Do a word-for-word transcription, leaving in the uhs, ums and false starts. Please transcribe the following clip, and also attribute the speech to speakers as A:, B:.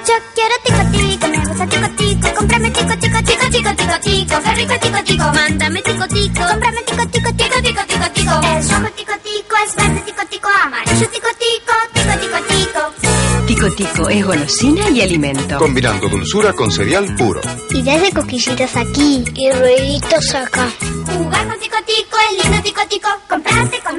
A: Yo quiero tico tico, me gusta tico tico. Cómprame tico tico, tico tico, tico tico. Qué rico tico tico, mándame tico tico. Cómprame tico tico, tico tico, tico tico. Es rojo tico tico, es verde tico tico, amarillo tico tico, tico tico tico.
B: Tico tico es golosina y alimento.
C: Combinando dulzura con cereal puro.
A: Ideas de coquillitas aquí y ruiditos acá. Jugar con tico tico es lindo tico tico. Comprate con